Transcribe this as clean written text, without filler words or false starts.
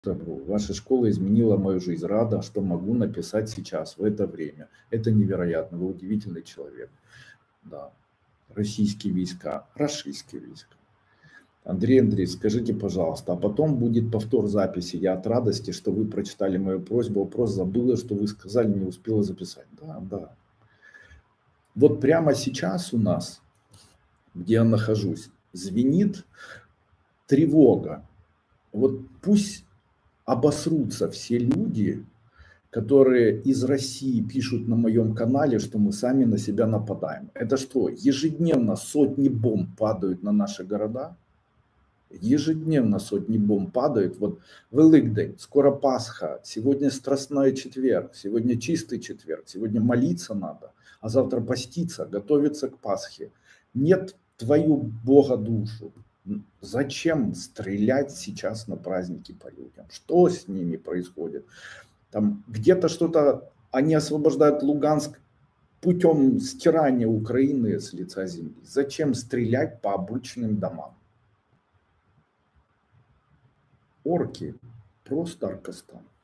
добру. Ваша школа изменила мою жизнь. Рада, что могу написать сейчас, в это время. Это невероятно. Вы удивительный человек. Да. Российские войска, российские войска. Андрей Андреевич, скажите, пожалуйста, а потом будет повтор записи. Я от радости, что вы прочитали мою просьбу. Вопрос забыла, что вы сказали, не успела записать. Да, да. Вот прямо сейчас у нас, где я нахожусь, звенит тревога. Вот пусть обосрутся все люди, которые из России пишут на моем канале, что мы сами на себя нападаем. Это что, ежедневно сотни бомб падают на наши города? Ежедневно сотни бомб падают. Вот Великдень, скоро Пасха, сегодня Страстной четверг, сегодня чистый четверг, сегодня молиться надо, а завтра поститься, готовиться к Пасхе. Нет твою Бога душу. Зачем стрелять сейчас на праздники по людям? Что с ними происходит? Там где-то что-то, они освобождают Луганск путем стирания Украины с лица земли. Зачем стрелять по обычным домам? Орки, просто Аркастан.